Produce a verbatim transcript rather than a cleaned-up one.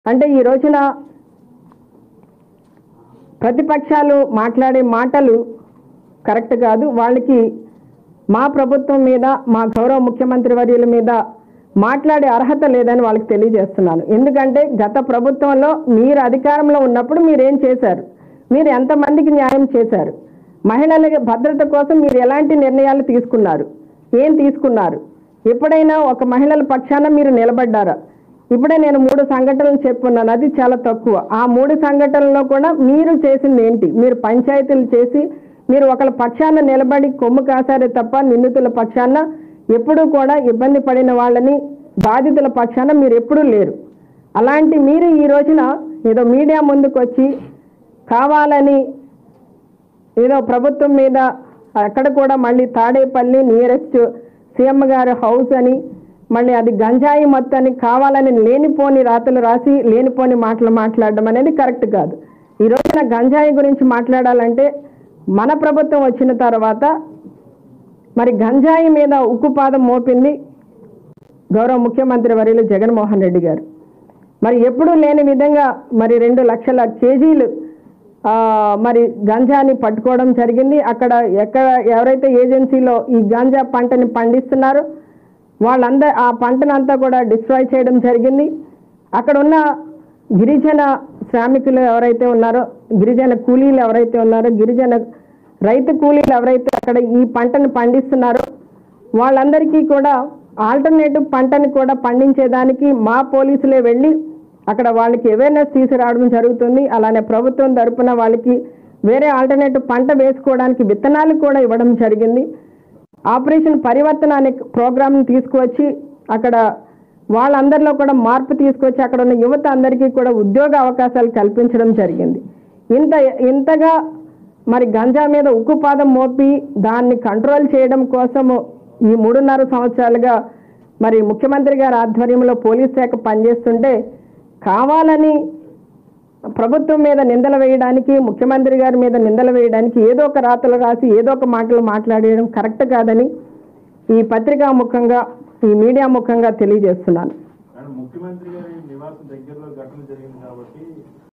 అంటే ఈ రోజున ప్రతిపక్షాలు మాట్లాడే మాటలు కరెక్ట్ కాదు. వాళ్ళకి మా ప్రభుత్వం మీద, మా గౌరవ ముఖ్యమంత్రి వర్యుల మీద మాట్లాడే అర్హత లేదని వాళ్ళకి తెలియజేస్తున్నాను. ఎందుకంటే గత ప్రభుత్వంలో మీరు అధికారంలో ఉన్నప్పుడు మీరేం చేశారు, మీరు ఎంతమందికి న్యాయం చేశారు, మహిళల భద్రత కోసం మీరు ఎలాంటి నిర్ణయాలు తీసుకున్నారు, ఏం తీసుకున్నారు, ఎప్పుడైనా ఒక మహిళల పక్షాన మీరు నిలబడ్డారా? ఇప్పుడే నేను మూడు సంఘటనలు చెప్పున్నాను, అది చాలా తక్కువ. ఆ మూడు సంఘటనల్లో కూడా మీరు చేసింది ఏంటి? మీరు పంచాయతీలు చేసి మీరు ఒకళ్ళ పక్షాన నిలబడి కొమ్ము కాసారే తప్ప నిందితుల పక్షాన ఎప్పుడూ కూడా ఇబ్బంది పడిన వాళ్ళని, బాధితుల పక్షాన మీరు ఎప్పుడూ లేరు. అలాంటి మీరు ఈ రోజున ఏదో మీడియా ముందుకు వచ్చి కావాలని ఏదో ప్రభుత్వం మీద అక్కడ కూడా మళ్ళీ తాడేపల్లి నియరెస్ట్ సీఎం గారి హౌస్ అని, మళ్ళీ అది గంజాయి మొత్తాన్ని కావాలని లేనిపోని రాతలు రాసి లేనిపోని మాటలు మాట్లాడడం అనేది కరెక్ట్ కాదు. ఈ రోజున గంజాయి గురించి మాట్లాడాలంటే మన ప్రభుత్వం వచ్చిన తర్వాత మరి గంజాయి మీద ఉక్కుపాదం మోపింది గౌరవ ముఖ్యమంత్రి వర్యులు జగన్మోహన్ రెడ్డి గారు. మరి ఎప్పుడూ లేని విధంగా మరి రెండు లక్షల కేజీలు మరి గంజాని పట్టుకోవడం జరిగింది. అక్కడ ఎక్కడ ఎవరైతే ఏజెన్సీలో ఈ గంజా పంటని పండిస్తున్నారో వాళ్ళందరూ ఆ పంటనంతా కూడా డిస్ట్రాయ్ చేయడం జరిగింది. అక్కడ ఉన్న గిరిజన శ్రామికులు ఎవరైతే ఉన్నారో, గిరిజన కూలీలు ఎవరైతే ఉన్నారో, గిరిజన రైతు కూలీలు ఎవరైతే అక్కడ ఈ పంటను పండిస్తున్నారో వాళ్ళందరికీ కూడా ఆల్టర్నేటివ్ పంటని కూడా పండించేదానికి మా పోలీసులే వెళ్ళి అక్కడ వాళ్ళకి అవేర్నెస్ తీసుకురావడం జరుగుతుంది. అలానే ప్రభుత్వం తరపున వాళ్ళకి వేరే ఆల్టర్నేటివ్ పంట వేసుకోవడానికి విత్తనాలు కూడా ఇవ్వడం జరిగింది. ఆపరేషన్ పరివర్తన అనే ప్రోగ్రామ్ని తీసుకువచ్చి అక్కడ వాళ్ళందరిలో కూడా మార్పు తీసుకొచ్చి అక్కడ ఉన్న యువత అందరికీ కూడా ఉద్యోగ అవకాశాలు కల్పించడం జరిగింది. ఇంత ఇంతగా మరి గంజా మీద ఉక్కుపాదం మోపి దాన్ని కంట్రోల్ చేయడం కోసము ఈ మూడున్నర సంవత్సరాలుగా మరి ముఖ్యమంత్రి గారి ఆధ్వర్యంలో పోలీస్ శాఖ పనిచేస్తుంటే కావాలని ప్రభుత్వం మీద నిందలు వేయడానికి, ముఖ్యమంత్రి గారి మీద నిందలు వేయడానికి ఏదో ఒక రాతలు రాసి ఏదో ఒక మాటలు మాట్లాడేయడం కరెక్ట్ కాదని ఈ పత్రికా ముఖంగా, ఈ మీడియా ముఖంగా తెలియజేస్తున్నాను. ముఖ్యమంత్రి గారి నివాసం దగ్గరలో ఘటన జరిగింది కాబట్టి